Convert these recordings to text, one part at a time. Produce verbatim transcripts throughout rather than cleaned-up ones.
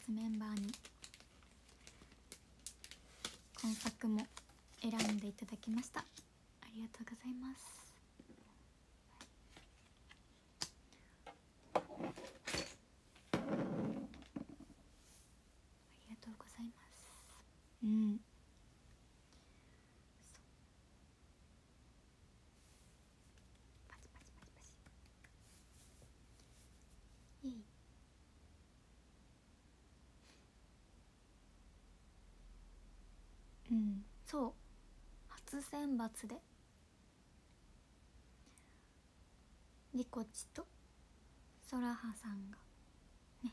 ツメンバーに今作も選んでいただきました。ありがとうございます。ありがとうございます。うん、パチパチパチパチ。いい。うん、そう、初選抜でリコチとソラハさんがね、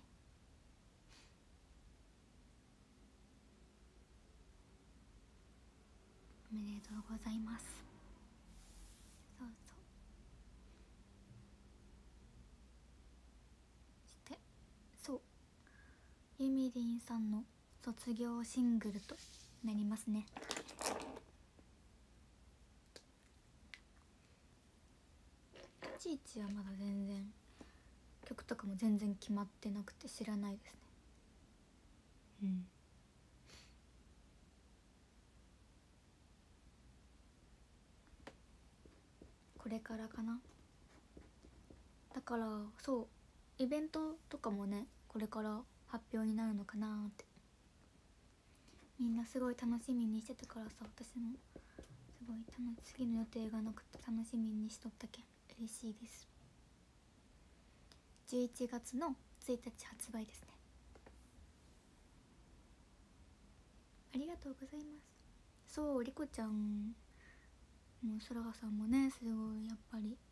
おめでとうございます。そうそう、してそう、ゆみりんさんの卒業シングルとなりますね。ちいちはまだ全然曲とかも全然決まってなくて知らないですね。うん、これからかな。だからそうイベントとかもねこれから発表になるのかなって、みんなすごい楽しみにしてたからさ、私もすごい楽し次の予定がなくて楽しみにしとったけん嬉しいです。じゅういちがつのついたち発売ですね。ありがとうございます。そう、リコちゃんもそらはさんもね、すごいやっぱり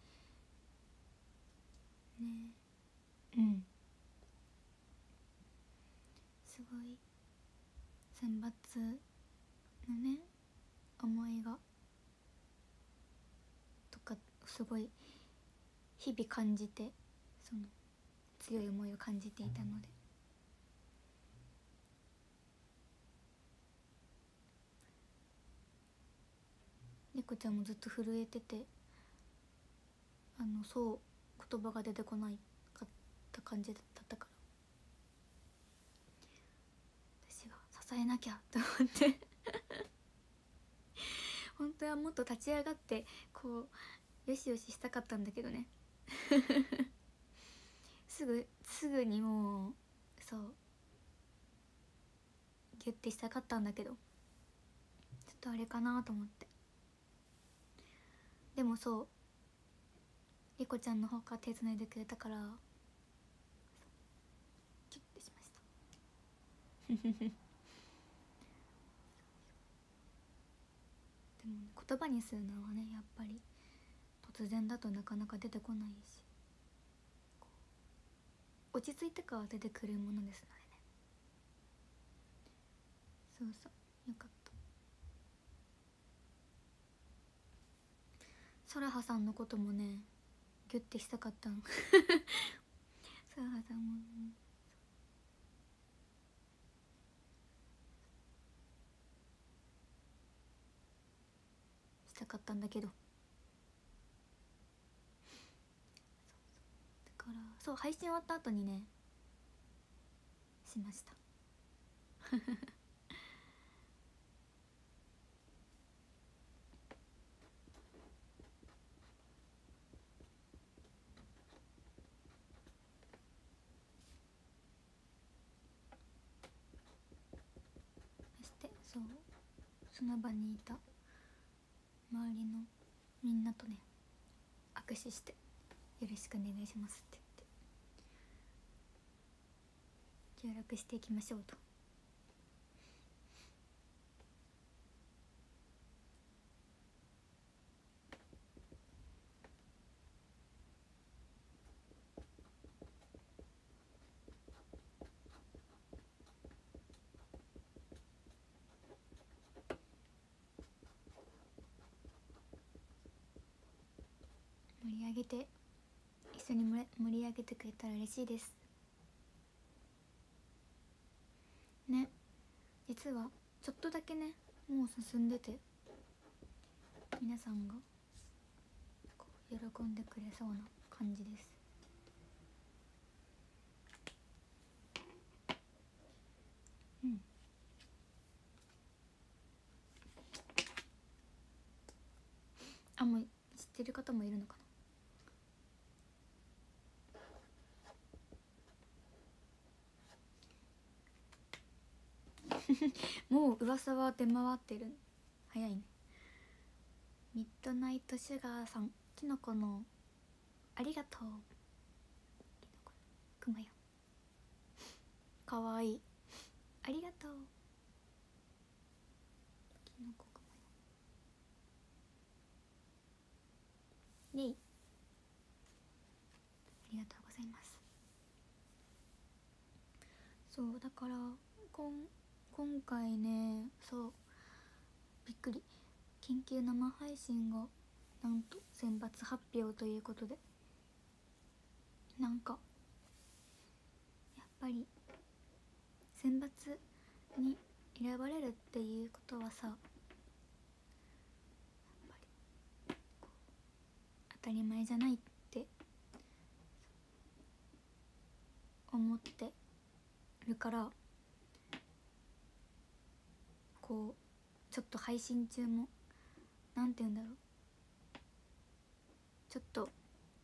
ね、うん、すごい選抜のね思いがとかすごい日々感じて、その強い思いを感じていたので、猫ちゃんもずっと震えてて、あのそう言葉が出てこないかった感じだったから、私が支えなきゃと思って本当はもっと立ち上がってこうよしよししたかったんだけどねすぐすぐにもうそうギュッてしたかったんだけど、ちょっとあれかなと思って。でもそうリコちゃんの方から手つないでくれたからキュッてしましたでも、ね、言葉にするのはねやっぱり突然だとなかなか出てこないし、落ち着いてから出てくるものですのでね。そうそう、よかった。ソラハさんのこともねギュッてしたかったのソラハさんも、ね、したかったんだけど、だからそう配信終わった後にねしましたそしてそうその場にいた周りのみんなとね握手してよろしくお願いしますって言って協力していきましょうと。盛り上げて一緒に盛り上げてくれたら嬉しいですね。実はちょっとだけねもう進んでて、皆さんがこう喜んでくれそうな感じです。 うん。あ、もう知ってる方もいるのかなもう噂は出回ってる。早いね。ミッドナイトシュガーさん、キノコのありがとう。キノコくまよ、かわいい、ありがとう。キノコくまよ、イェイ、ありがとうございます。そうだからこん今回ね、そうびっくり、緊急生配信がなんと選抜発表ということで、なんかやっぱり選抜に選ばれるっていうことはさ、やっぱり当たり前じゃないって思ってるから、こうちょっと配信中もなんて言うんだろう、ちょっと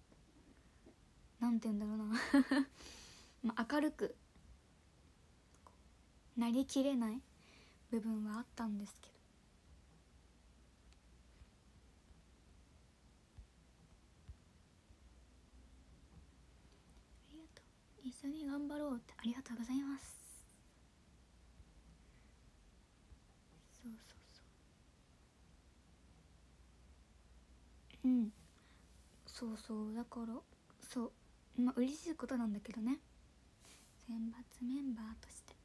なんて言うんだろうなまあ明るくなりきれない部分はあったんですけど、ありがとう、一緒に頑張ろうって、ありがとうございます。そうそうそう、うん、そうそう、だからそう、まあ嬉しいことなんだけどね、選抜メンバーとして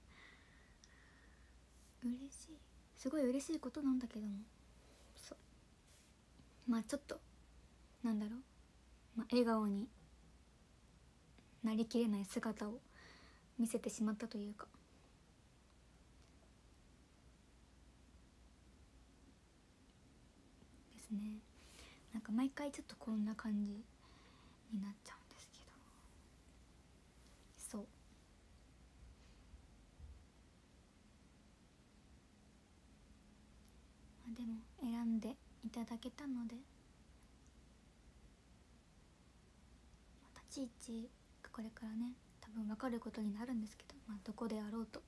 嬉しい、すごい嬉しいことなんだけども、そうまあちょっとなんだろう、まあ、笑顔になりきれない姿を見せてしまったというか、ですね。なんか毎回ちょっとこんな感じになっちゃうんですけど、そう、まあ、でも選んでいただけたので、まあ、立ち位置がこれからね多分分かることになるんですけど、まあ、どこであろうと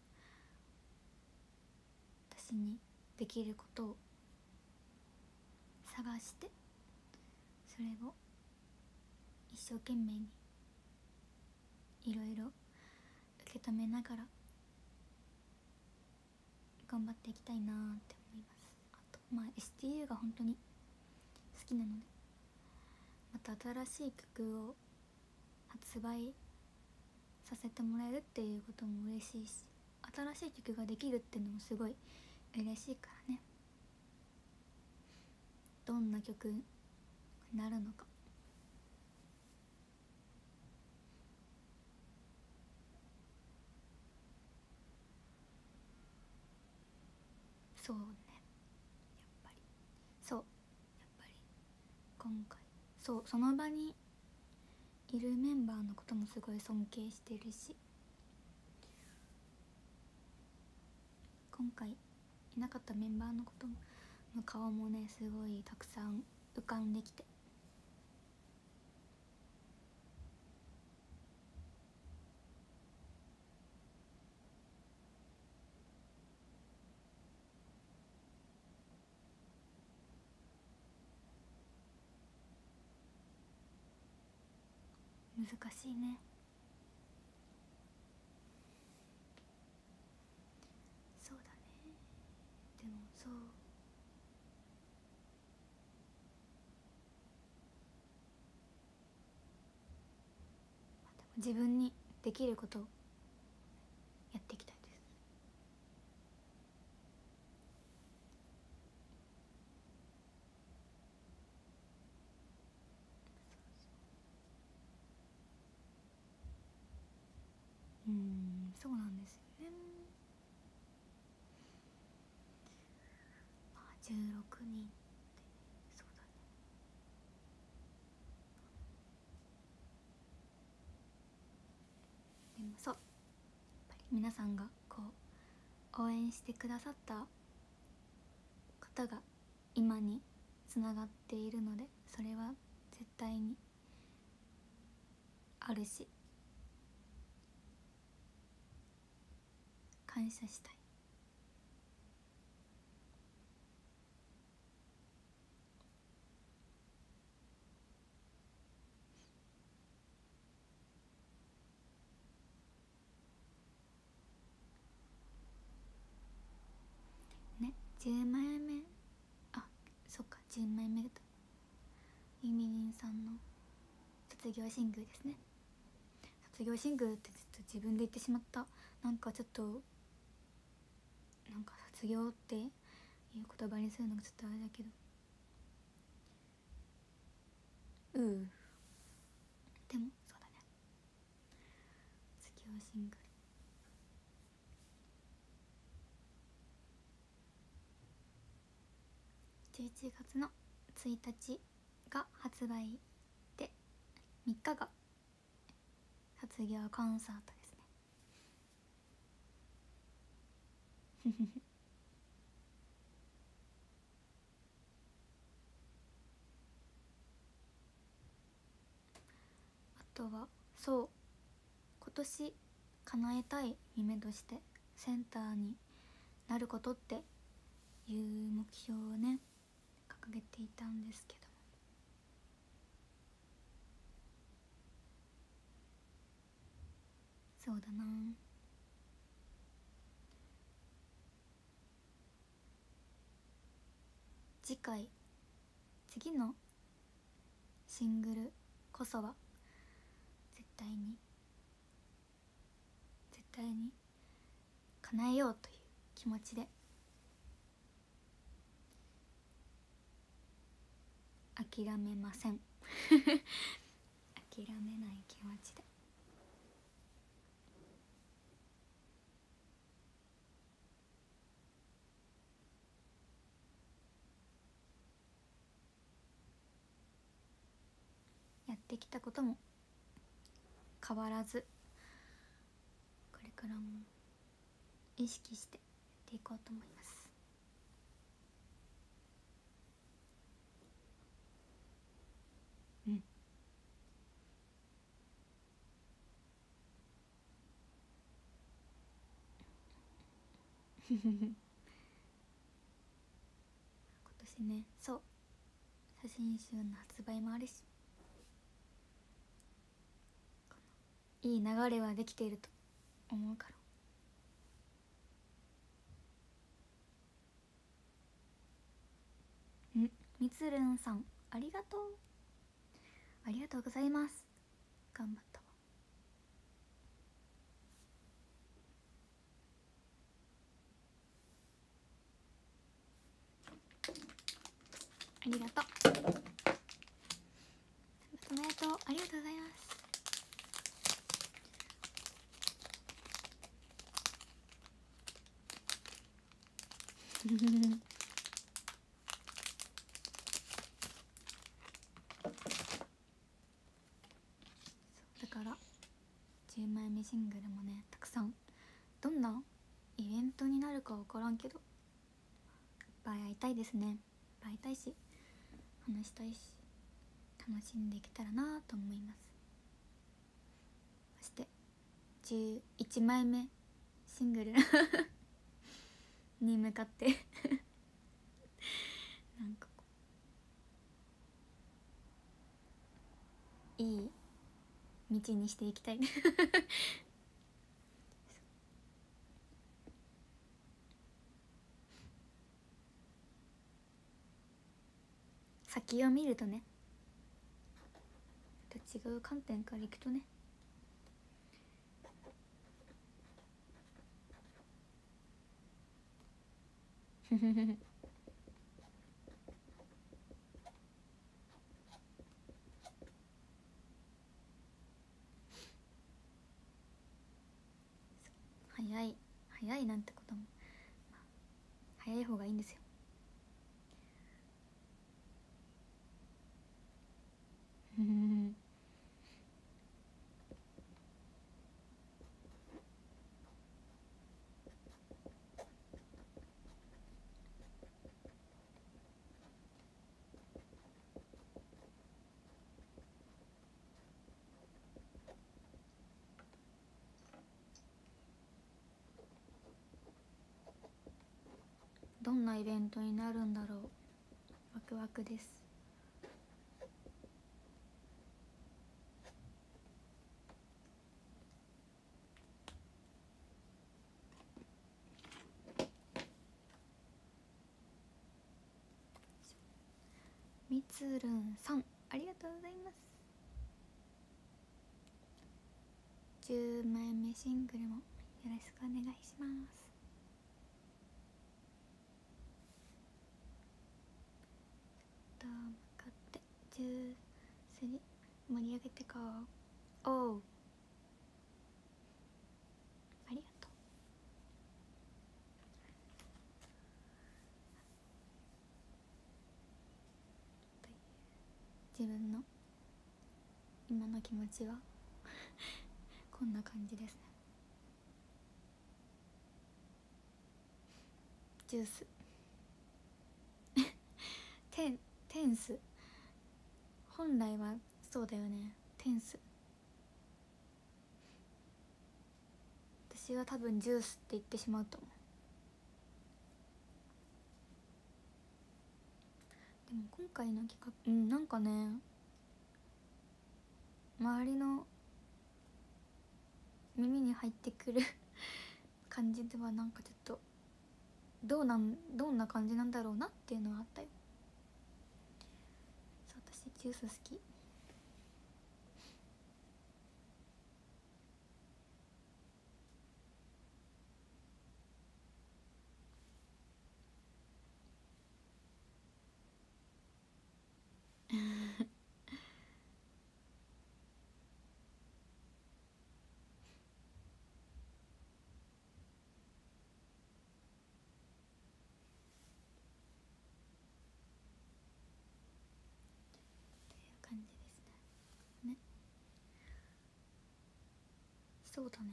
私にできることを探して、それを一生懸命にいろいろ受け止めながら頑張っていきたいなって思います。あとまあ エスティーユー が本当に好きなので、また新しい曲を発売させてもらえるっていうことも嬉しいし、新しい曲ができるっていうのもすごい嬉しいからね。どんな曲になるのか、そうね、やっぱりそう、やっぱり今回そうその場にいるメンバーのこともすごい尊敬してるし、今回いなかったメンバーのことの顔もねすごいたくさん浮かんできて、難しいね。そうだね、でもそう、まあ、でも自分にできることをやっていきたいです。うーん、そうなんですよね。まあじゅうろくにんって、そうだね、でもそう、やっぱり皆さんがこう応援してくださった方が今につながっているので、それは絶対にあるし感謝したい。ね、じゅうまいめ、あ、そっか、じゅうまいめだ。ゆみりんさんの卒業シングルですね。卒業シングルってずっと自分で言ってしまった。なんかちょっとなんか卒業っていう言葉にするのがちょっとあれだけど、うん、でもそうだね、卒業シングルじゅういちがつのついたちが発売で、みっかが卒業コンサートですねあとはそう今年叶えたい夢としてセンターになることっていう目標をね掲げていたんですけど、そうだな、次回次のシングルこそは絶対に絶対に叶えようという気持ちで諦めません諦めない気持ちでやってきたことも変わらずこれからも意識してやっていこうと思います。うん今年ね、そう写真集の発売もあるし、いい流れはできていると思うから。んみつるんさん、ありがとうありがとうございます。頑張ったわ。ありがとうおめでとう、ありがとうございますだからじゅうまいめシングルもねたくさん、どんなイベントになるか分からんけどいっぱい会いたいですね。いっぱい会いたいし話したいし楽しんでいけたらなと思います。そしてじゅういちまいめシングルに向かってなんかこういい道にしていきたい先を見るとね、と違う観点からいくとねふふふ早い早いなんてことも、まあ、早い方がいいんですよ。 んなイベントになるんだろう。ワクワクです。みつるんさん、ありがとうございます。じゅうまいめシングルもよろしくお願いします。と向かってじゅうさん盛り上げてこう。おう、ありがとう。自分の今の気持ちはこんな感じですね。ジューステンテンス、本来はそうだよね。テンス、私は多分ジュースって言ってしまうと思う。でも今回の企画、うんなんかね、周りの耳に入ってくる感じではなんかちょっとどうなんどんな感じなんだろうなっていうのはあったよ。そう、私ジュース好き。感じですね。ね、そうだね。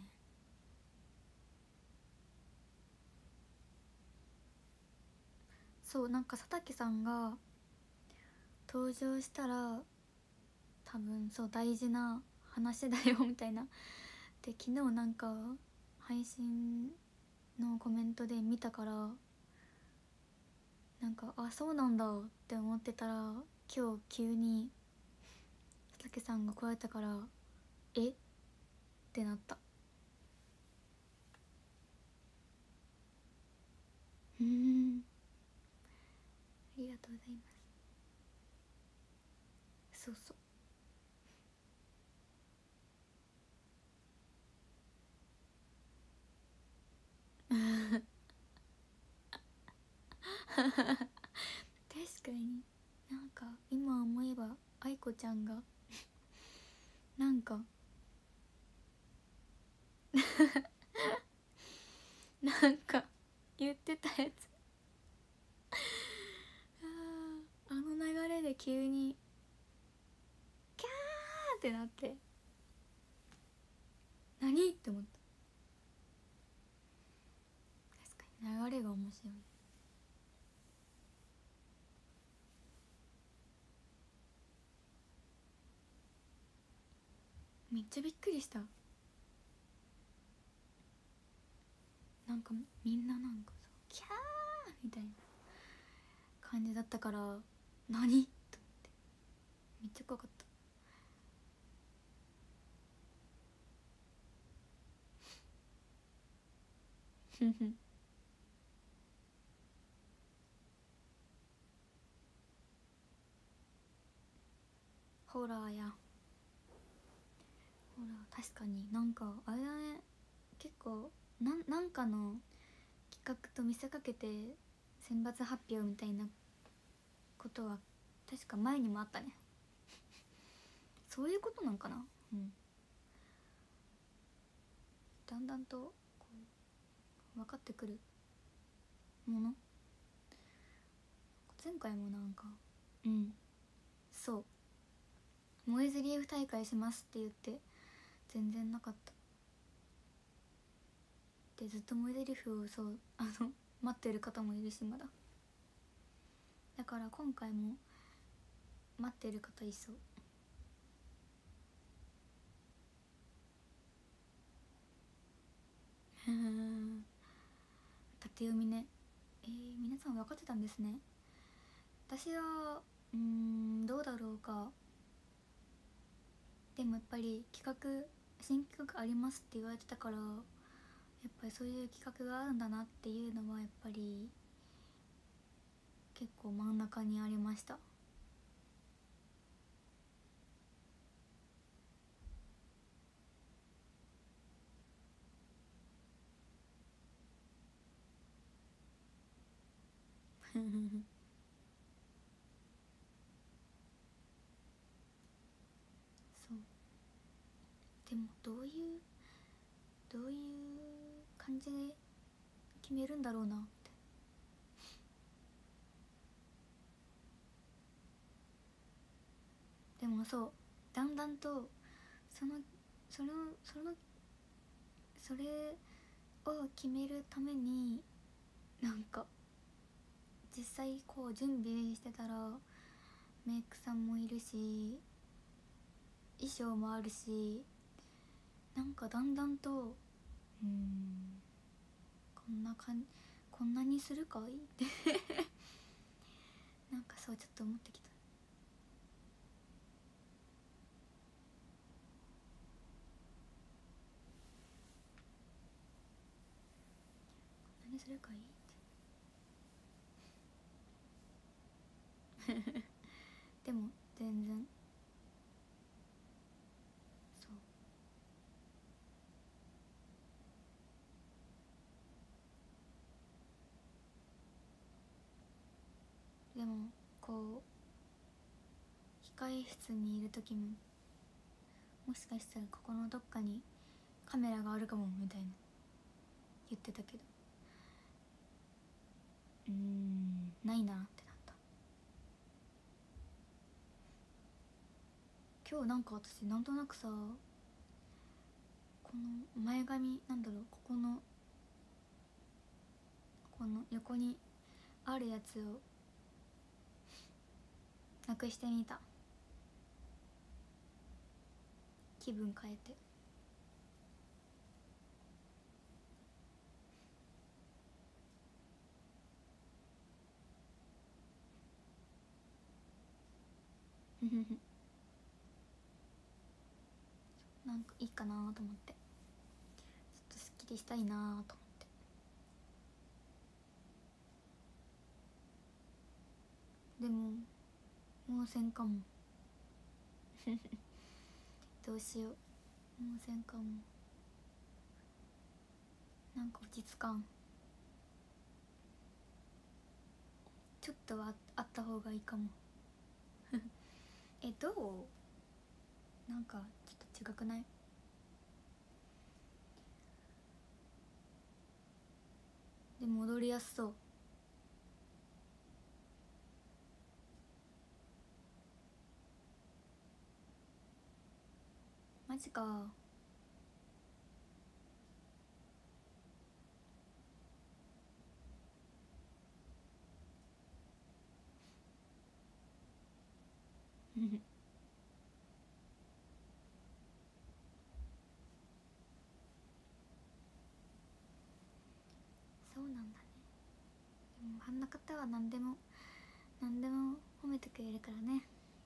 そう、なんか佐竹さんが登場したら多分そう大事な話だよみたいなで、昨日なんか配信のコメントで見たから、なんかあそうなんだって思ってたら、今日急に佐竹さんが来られたからえってなった。うん、ありがとうございます。そうそう確かに、なんか今思えば愛子ちゃんがなんかなんか言ってたやつあの流れで急にキャーってなって何って思った。確かに流れが面白い。めっちゃびっくりした。なんかみんななんかそうキャーみたいな感じだったから何と思ってめっちゃ怖かった。ふんふん、ホラーやホラー。確かになんかあれだね、結構なんなんかの企画と見せかけて選抜発表みたいなことは確か前にもあったね。そういうことなんかな。うん、だんだんとこう分かってくるもの。前回もなんかうんそう燃えずリーフ大会しますって言って全然なかったで、ずっと燃えずリーフをそうあの待ってる方もいるし、まだだから今回も待ってる方いそう。縦読みね。 えー、皆さん分かってたんですね。私はうーんどうだろうか。でもやっぱり企画新企画ありますって言われてたから、やっぱりそういう企画があるんだなっていうのはやっぱり結構真ん中にありました。そうでもどういうどういう感じで決めるんだろうなって。でもそうだんだんとそのそのそのそれを決めるためになんか実際こう準備してたらメイクさんもいるし衣装もあるし、なんかだんだんとうーんこんなかんこんなにするかいってなんかそうちょっと思ってきた。こんなにするかいってでも全然そうでもこう控え室にいる時ももしかしたらここのどっかにカメラがあるかもみたいな言ってたけど、うーんないなってなった。今日なんか私なんとなくさ、この前髪なんだろう、ここのこの横にあるやつをなくしてみた。気分変えてなんかいいかなと思って、ちょっとすっきりしたいなと思って。でももうせんかもどうしよう、もうせんかも。なんか落ち着かん。ちょっとはあった方がいいかもえどうなんかちょっと違くない？でも踊りやすそう。マジか。そうなんだね。でもあんな方は何でも何でも褒めてくれるからね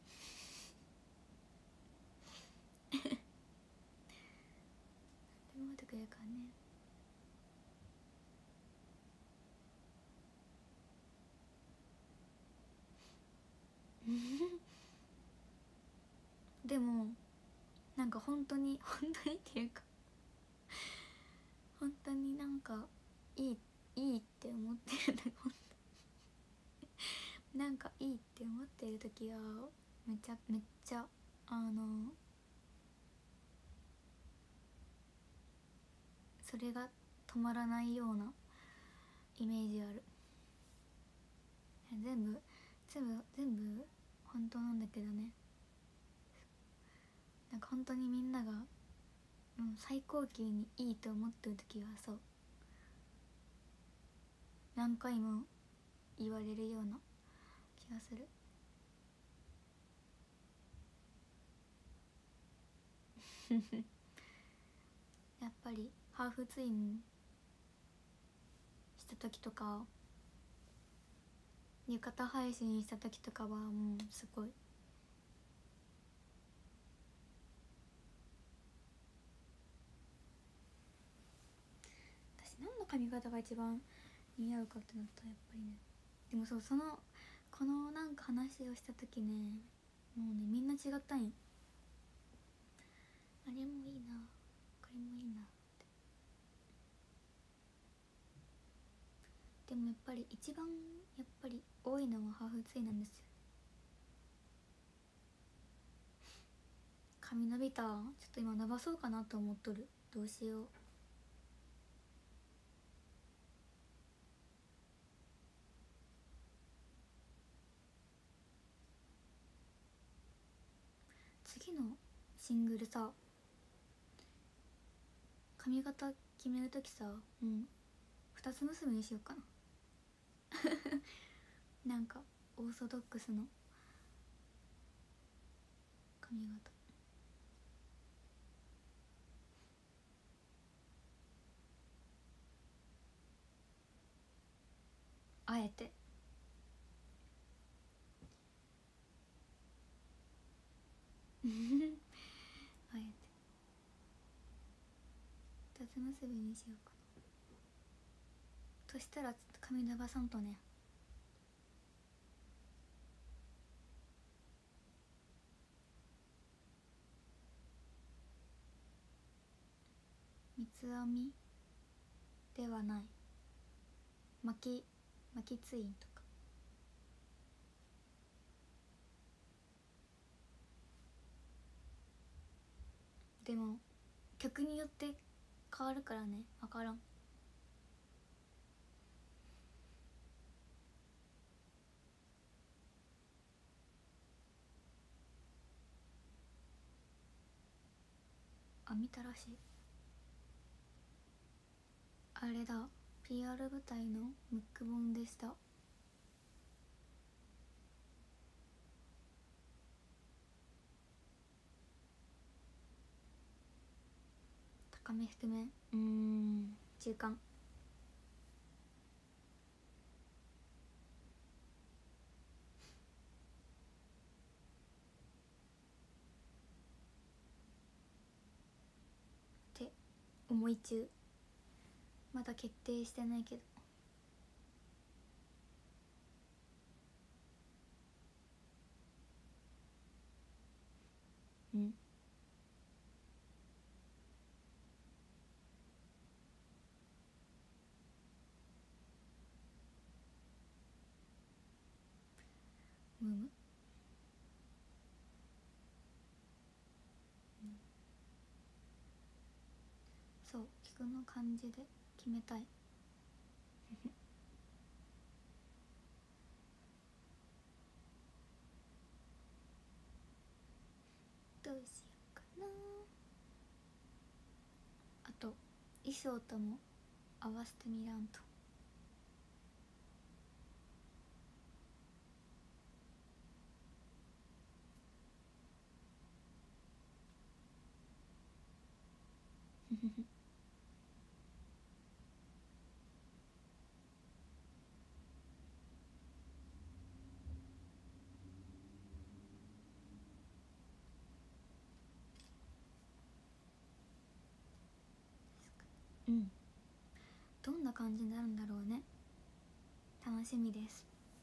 でも褒めてくれるからねでもなんか本当に本当にっていうか本当になんかいいいいって思ってるなんかいいって思ってる時はめちゃめっちゃあのそれが止まらないようなイメージある。全部全部全部本当なんだけどね。なんか本当にみんなが、うん、最高級にいいと思ってる時はそう何回も言われるような気がするやっぱりハーフツインした時とか浴衣配信した時とかはもうすごい。私何の髪型が一番似合うかってなったらやっぱりね、でもそう、そのこのなんか話をした時ね、もうねみんな違ったんよ。あれもいいな、これもいいなって。でもやっぱり一番やっぱり多いのはハーフツイなんですよ。髪伸びた、ちょっと今伸ばそうかなと思っとる。どうしよう。次のシングルさ、髪型決めるときさ、うん、二つ結びにしようかななんかオーソドックスの髪型。あえてあえて二つ結びにしようかな。そしたらちょっと髪伸ばさんとね。三つ編みではない、巻き巻きツインとか。でも曲によって変わるからね、分からん。あ、見たらしい。あれだ、 ピーアール 舞台のムック本でした。高め低め、うーん、中間。って思い中。まだ決定してないけど。うん、むむ、うん、そう、菊の感じで決めたいどうしようかな。あと衣装とも合わせてみらんと。うん、どんな感じになるんだろうね。楽しみです。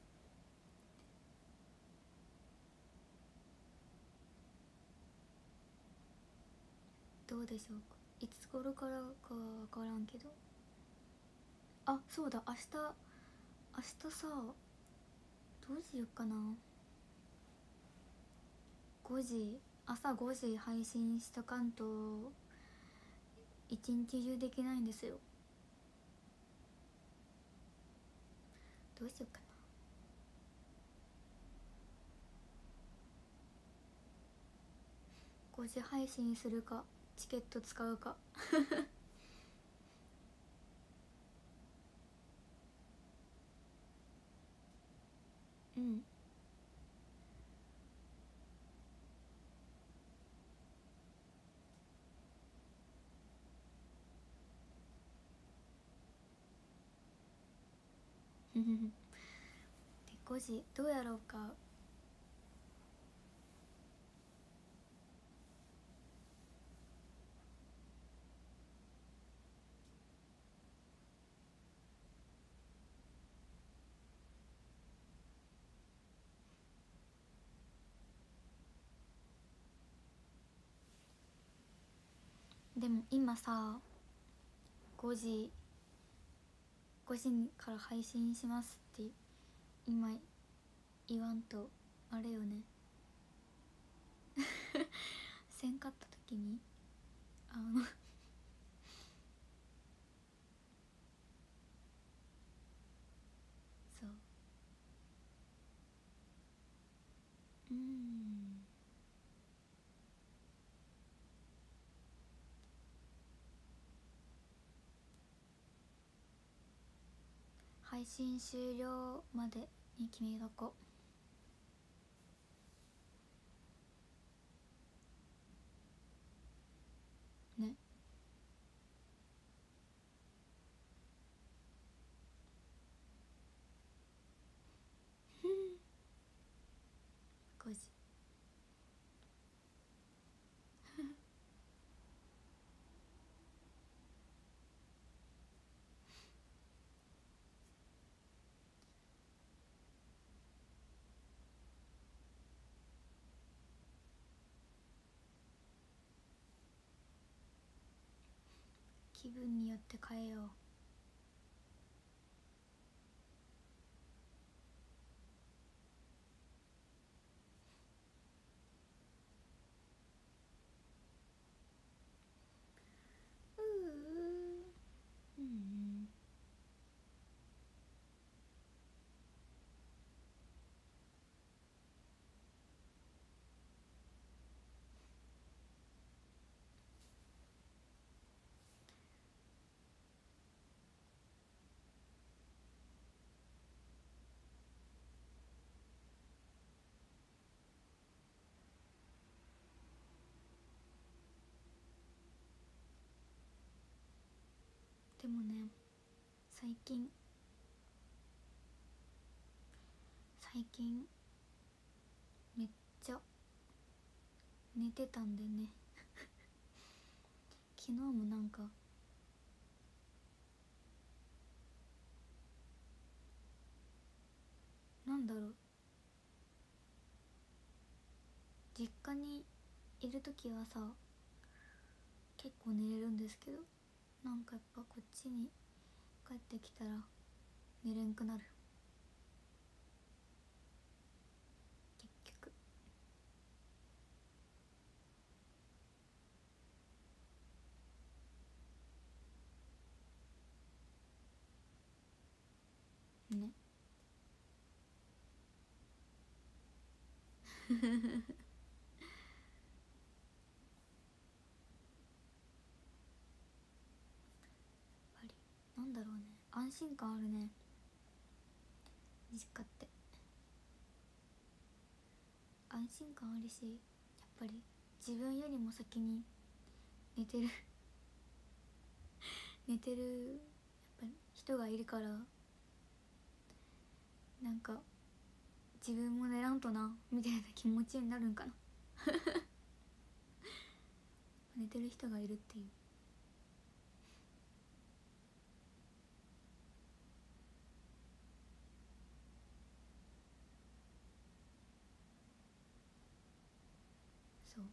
どうでしょうか、いつ頃からかわからんけど。あ、そうだ、明日明日さ、どうしようかな。ごじ、朝ごじ配信しとかんと一日中できないんですよ。どうしようかな。ごじ配信するかチケット使うかうんてごじどうやろうか。でも今さごじごじから配信しますって今言わんとあれよねせんかった時にあのそううーん配信終了までに決めとこね。ごじ気分によって変えよう。うーうんでもね最近最近めっちゃ寝てたんでね昨日もなんかなんだろう実家にいる時はさ結構寝れるんですけどなんかやっぱこっちに帰ってきたら寝れんくなる結局。ねやっぱりなんだろうね安心感あるね実家って安心感あるしやっぱり自分よりも先に寝てる寝てるやっぱり人がいるからなんか自分も寝らんとなみたいな気持ちになるんかな寝てる人がいるっていう。そう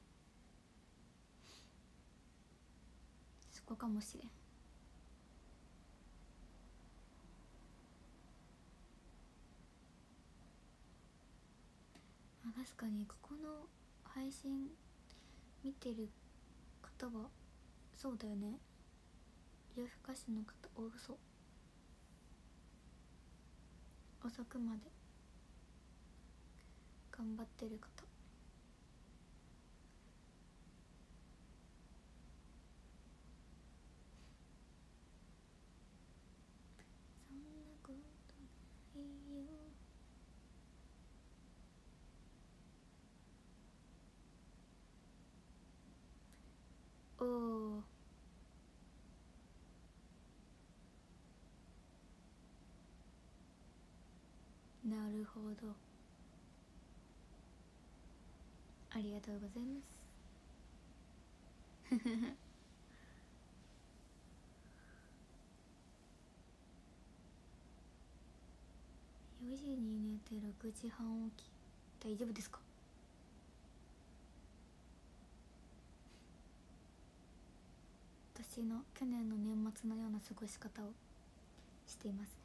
そこかもしれん。まあ、確かにここの配信見てる方はそうだよね夜更かしの方多そう遅くまで頑張ってる方。そんなことないよ。おおなるるほど、ありがとうございますよじに寝てろくじはん起き、大丈夫ですか？私の去年の年末のような過ごし方をしていますね。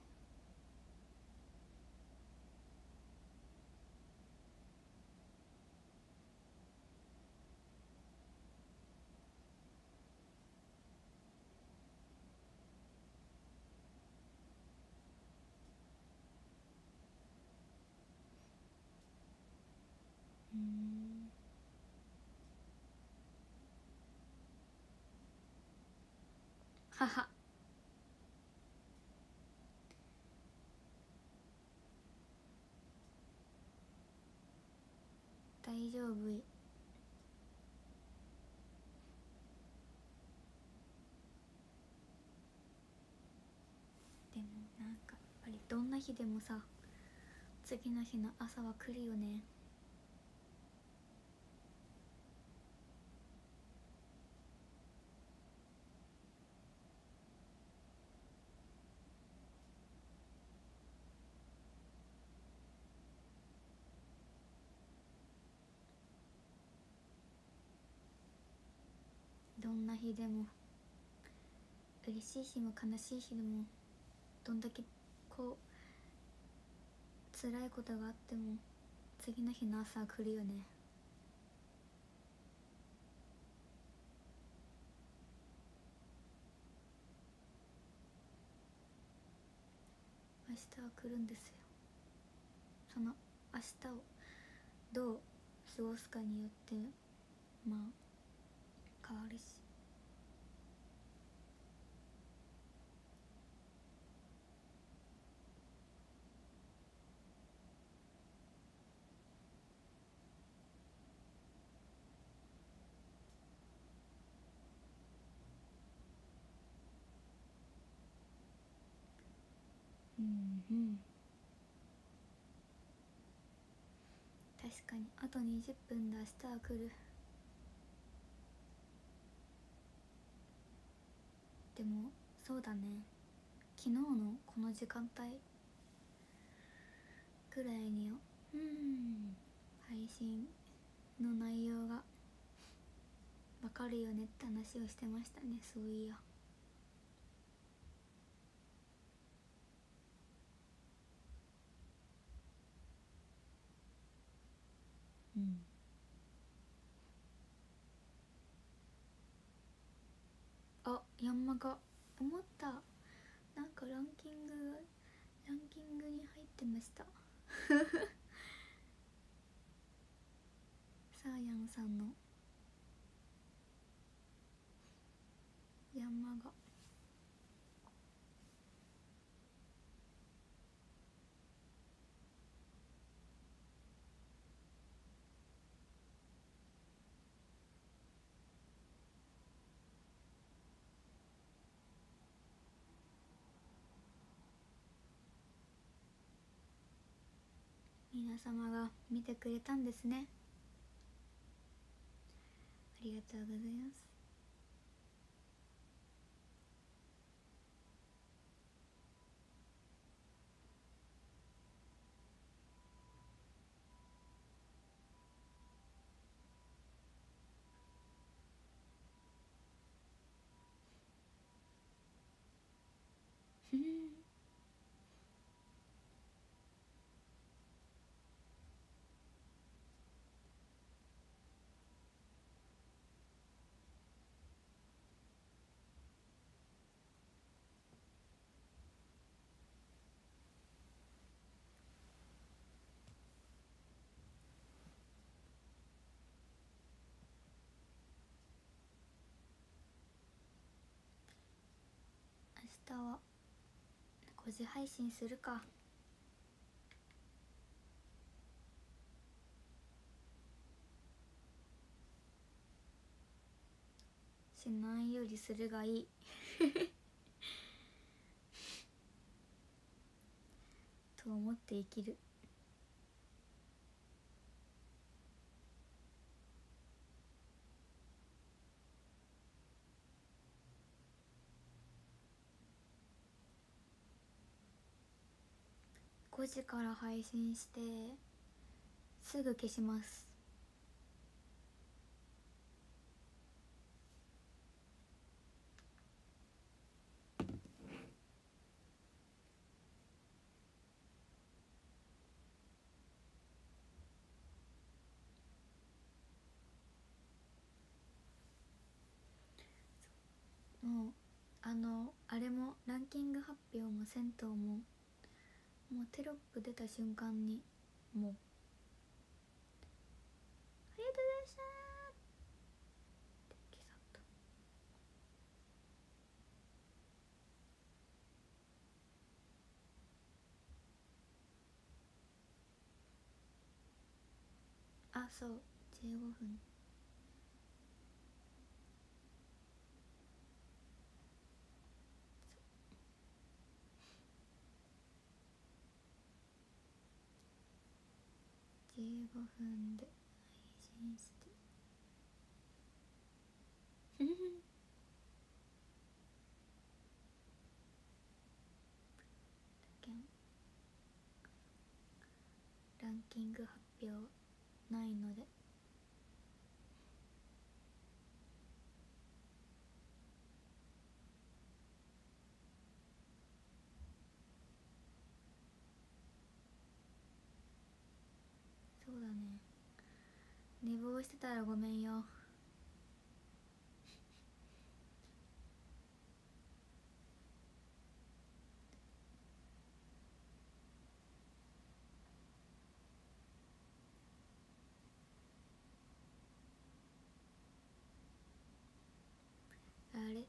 うーん、はは、大丈夫い。でもなんかやっぱりどんな日でもさ、次の日の朝は来るよね。どんな日でも、嬉しい日も悲しい日でも、どんだけこう辛いことがあっても次の日の朝は来るよね。明日は来るんですよ。その明日をどう過ごすかによってまあ変わるし。うんうん、確かにあとにじゅっぷんで明日は来る。でもそうだね、昨日のこの時間帯くらいにうん配信の内容がわかるよねって話をしてましたね。そういや、うん、あ、ヤンマが思った、なんかランキングランキングに入ってましたサーヤンさんのヤンマが。皆様が見てくれたんですね。ありがとうございます。明日はごじ配信するか。しないよりするがいいと思って生きる。 ごじから配信してすぐ消します。もうあのあれもランキング発表も銭湯ももうテロップ出た瞬間にもうありがとうございましたって消さった。あ、そうじゅうごふん。じゅうごふんで配信してランキング発表ないのでそうだね。寝坊してたらごめんよ。あれ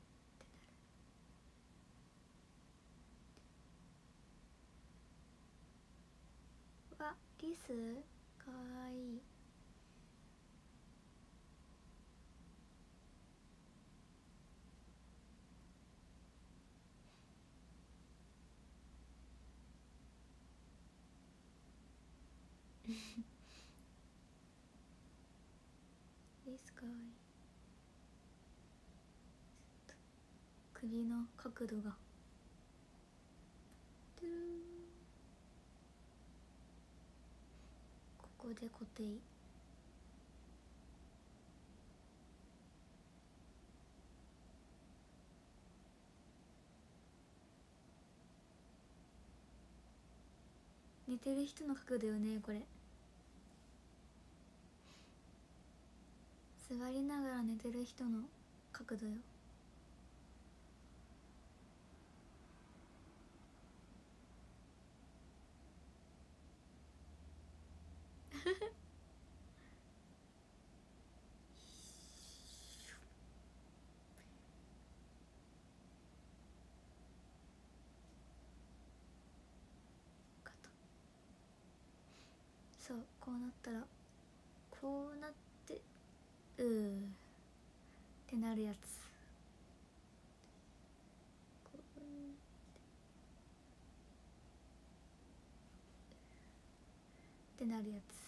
わ、リスかわいい。リスかわいい。首の角度がトゥルーン、ここで固定。寝てる人の角度よねこれ。座りながら寝てる人の角度よ。そう、こうなったらこうなってうーってなるやつ。こうってなるやつ。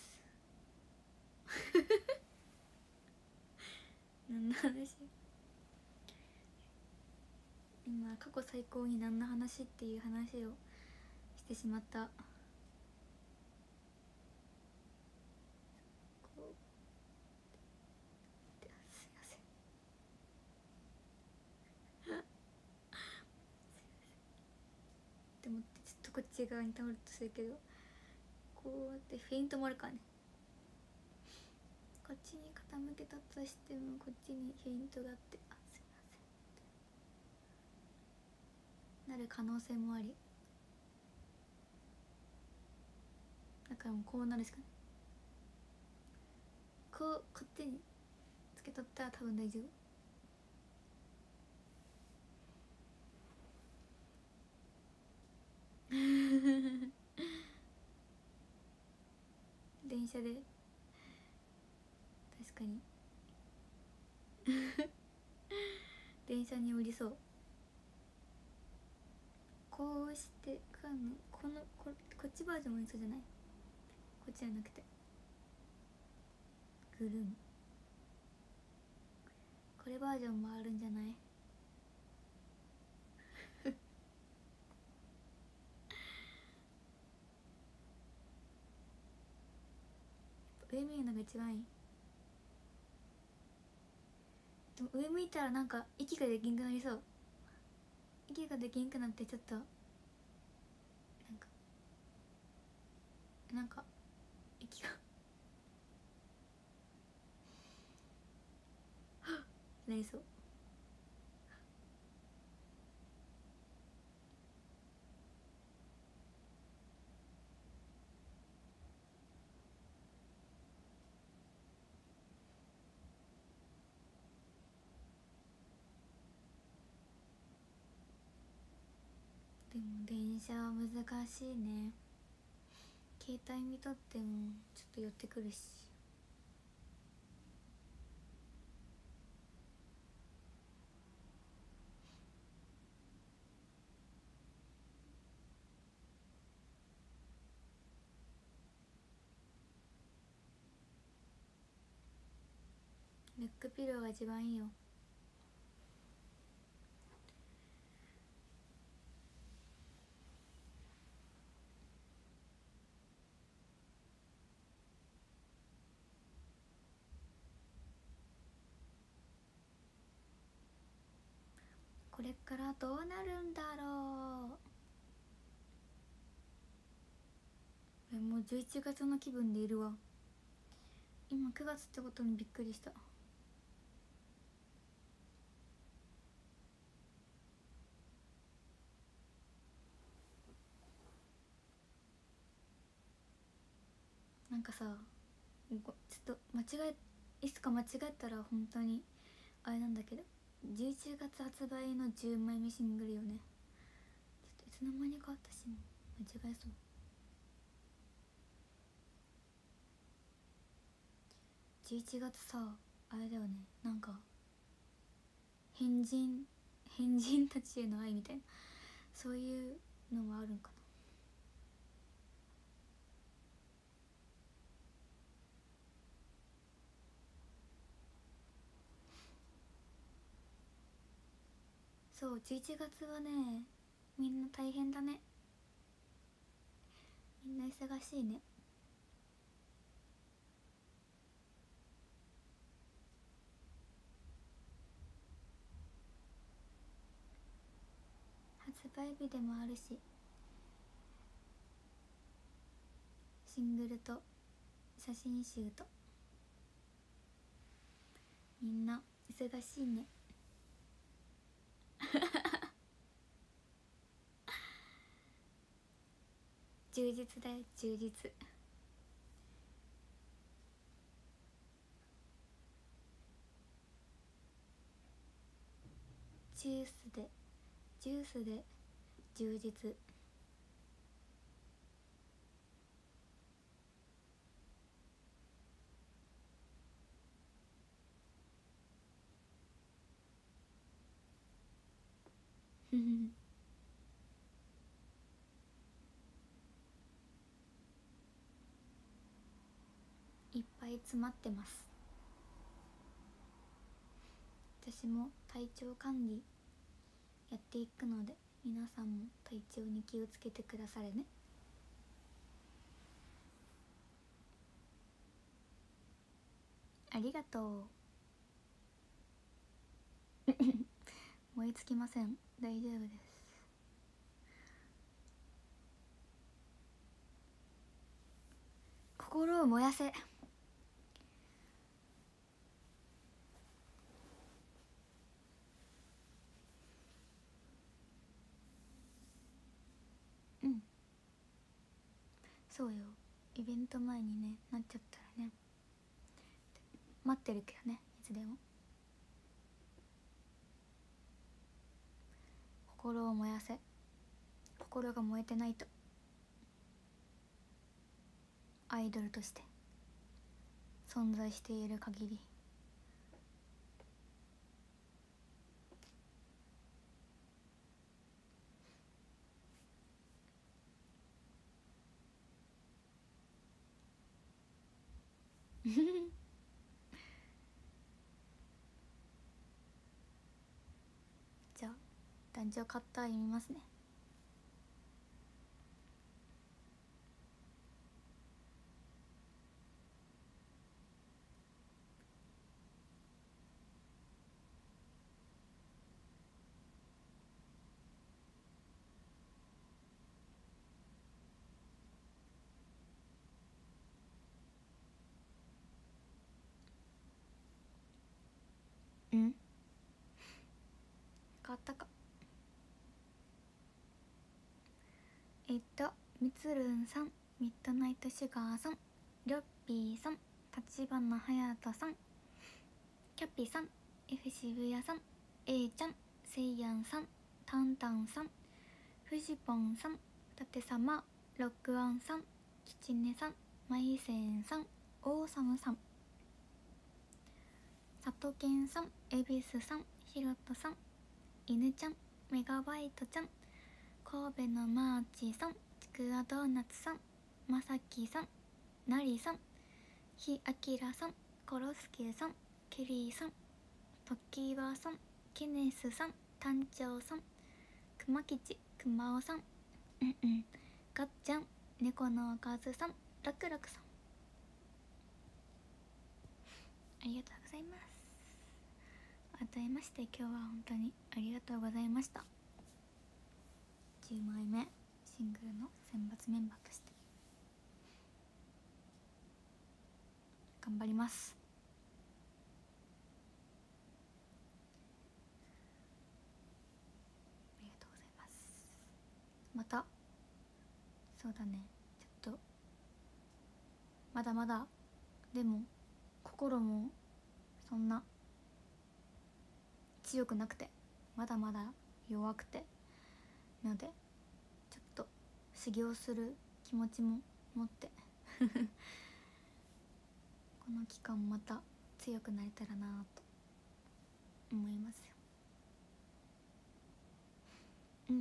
何の話。今過去最高に何の話っていう話をしてしまった。すいませんでもちょっとこっち側に倒れるとするけど、こうやってフェイントもあるからね。こっちに傾けたとしてもこっちにフェイントがあって、あ、すいませんなる可能性もあり、だからもうこうなるしかない。こうこっちにつけとったら多分大丈夫。電車で確かに電車に降りそう。こうしてかんのこのここっちバージョンもいそうじゃない？こっちじゃなくてぐるん、これバージョンもあるんじゃない？ 上見るのが一番いい。でも上向いたらなんか息ができんくなりそう。息ができんくなってちょっとなんかなんか息がなりそう。でも電車は難しいね。携帯見とってもちょっと寄ってくるし。ネックピローが一番いいよ。これからどうなるんだろう。え、もうじゅういちがつの気分でいるわ。今くがつってことにびっくりした。なんかさ、ちょっと間違えいつか間違えたら本当にあれなんだけど、じゅういちがつ発売のじゅうまいめシングルよね。ちょっといつの間にか私も間違えそう。じゅういちがつさ、あれだよね、なんか変人変人たちへの愛みたいな、そういうのもあるんかな。そう、じゅういちがつはね、みんな大変だね。みんな忙しいね。発売日でもあるし、シングルと写真集と、みんな忙しいね。充実だよ、充実。ジュースでジュースで充実。いっぱい詰まってます。私も体調管理やっていくので、皆さんも体調に気をつけてくだされね。ありがとう。燃え尽きません、大丈夫です。心を燃やせ。うん、そうよ。イベント前にねなっちゃったらね、待ってるけどね、いつでも。心を燃やせ。心が燃えてないとアイドルとして存在している限りじゃあ団長カッター読みますね。 かあったか。えっとみつるんさん、ミッドナイトシュガーさん、りょっぴーさん、立花隼人さん、キャピさん、 F 渋谷さん、 A ちゃん、せいやんさん、タンタンさん、フジポンさん、舘様、ロックワンさん、キチネさん、マイセンさん、オーサムさん、さとけんさん、エビスさん、ひろとさん、いぬちゃん、メガバイトちゃん、神戸のマーチさん、ちくわドーナツさん、まさきさん、なりさん、ひあきらさん、コロスケさん、ケリーさん、トッキーバーさん、ケネスさん、団長さん、くまきち、くまおさん、うんうん、がっちゃん、猫のおかずさん、らくらくさん、ありがとうございます。改めまして今日は本当にありがとうございました。じゅうまいめシングルの選抜メンバーとして頑張ります。ありがとうございます。またそうだね、ちょっとまだまだでも心もそんな強くなくて、まだまだ弱くてので、ちょっと修行する気持ちも持ってこの期間また強くなれたらなと思いますよ。うん、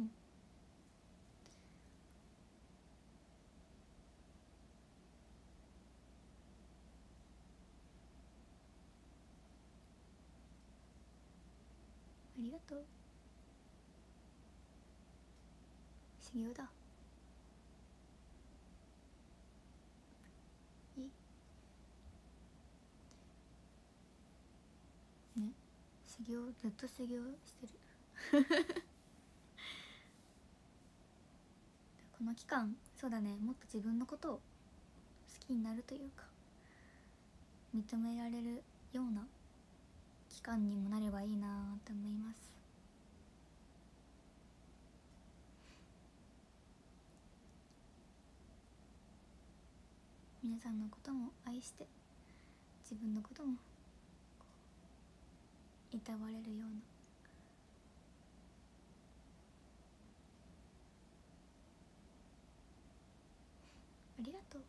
ありがとう。修行だ。いいね、修行ずっと修行してるこの期間、そうだね、もっと自分のことを好きになるというか認められるような期間にもなればいいなと思います。皆さんのことも愛して、自分のこともいたわれるような、ありがとう。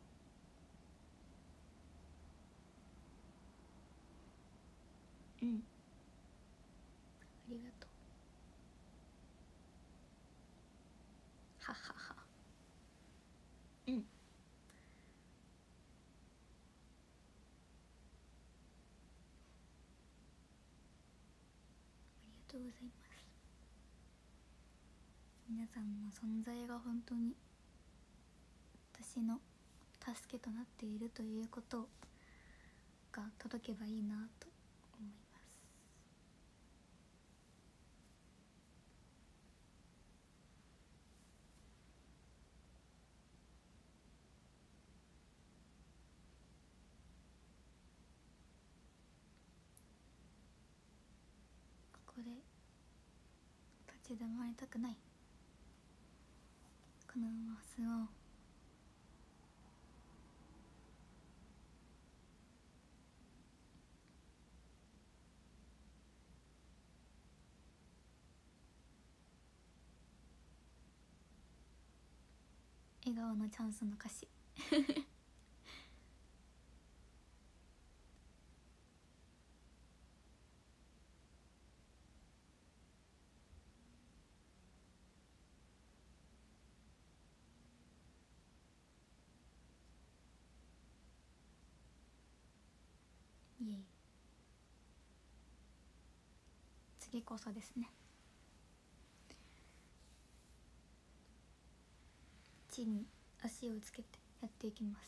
うん、ありがとう。ははは。うん、ありがとうございます。皆さんの存在が本当に私の助けとなっているということが届けばいいなと思います。ここで立ち止まりたくない。このまま進もう。笑顔のチャンスの歌詞いえいえ、次こそですね。地に足をつけてやっていきます。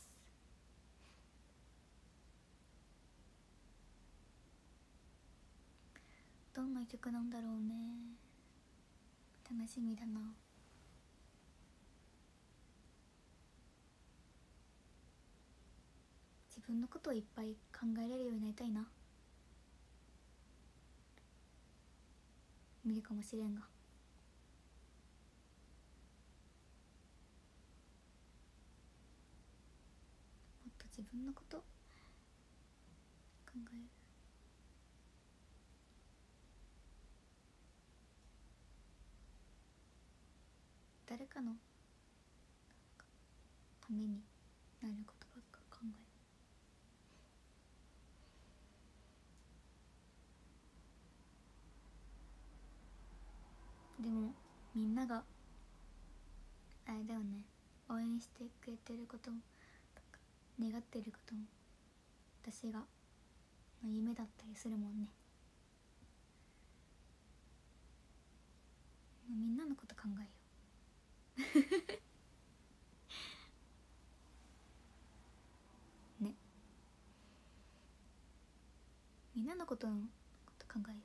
どんな曲なんだろうね、楽しみだな。自分のことをいっぱい考えれるようになりたいな。 見るかもしれんが、もっと自分のこと考える。誰かのためになることばっか考える。でもみんながあれだよね、応援してくれてることも願ってることも私がの夢だったりするもんね。みんなのこと考えようね、みんなのことのこと考えよ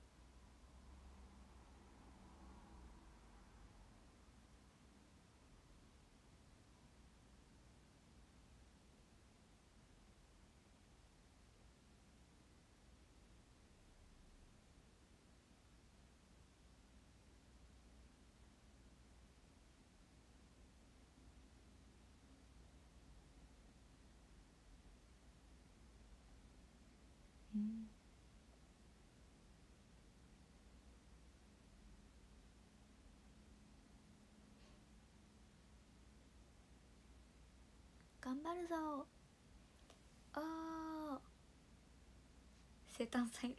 う。うん、頑張るぞ。あー、生誕祭の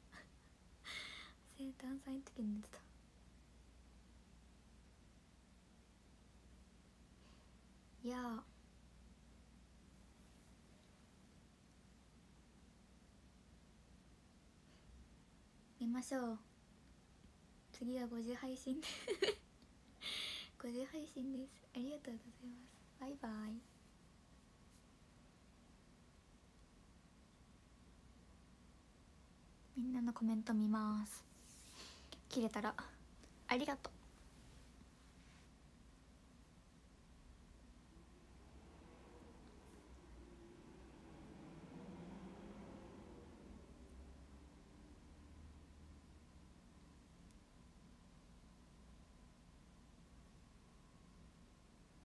生誕祭の時に寝てた。いやー、見ましょう。次はごじ配信でごじ配信です。ありがとうございます。バイバイ。みんなのコメント見ます。切れたらありがとう。